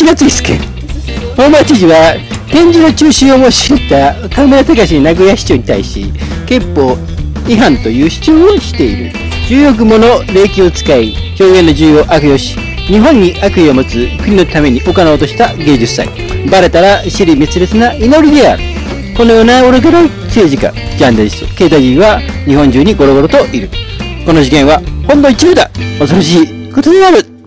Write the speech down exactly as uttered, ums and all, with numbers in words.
夏井助。大町知事は展示の中止を申し入った河村隆名古屋市長に対し、憲法違反という主張をしている。じゅうおくもの霊気を使い、表現の自由を悪用し、日本に悪意を持つ国のために行おうとした芸術祭。バレたら支離滅裂な祈りである。このような愚かな政治家、ジャーナリスト、経済人は日本中にゴロゴロといる。この事件はほんの一部だ。恐ろしいことである。